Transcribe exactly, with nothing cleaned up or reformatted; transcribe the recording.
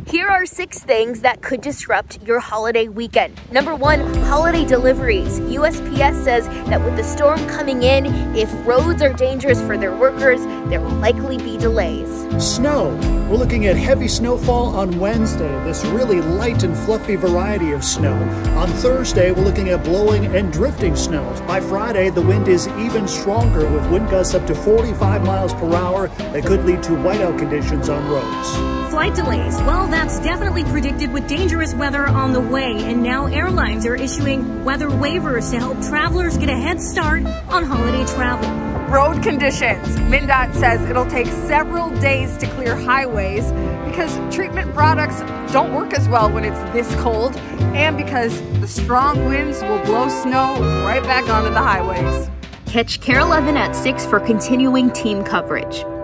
Here are six things that could disrupt your holiday weekend. Number one, holiday deliveries. U S P S says that with the storm coming in, if roads are dangerous for their workers, there will likely be delays. Snow. We're looking at heavy snowfall on Wednesday, this really light and fluffy variety of snow. On Thursday, we're looking at blowing and drifting snows. By Friday, the wind is even stronger with wind gusts up to forty-five miles per hour that could lead to whiteout conditions on roads. Flight delays. Well, that's definitely predicted with dangerous weather on the way, and now airlines are issuing weather waivers to help travelers get a head start on holiday travel. Road conditions. MnDOT says it'll take several days to clear highways because treatment products don't work as well when it's this cold, and because the strong winds will blow snow right back onto the highways. Catch KARE eleven at six for continuing team coverage.